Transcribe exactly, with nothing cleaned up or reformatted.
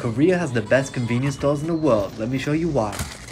Korea has the best convenience stores in the world. Let me show you why.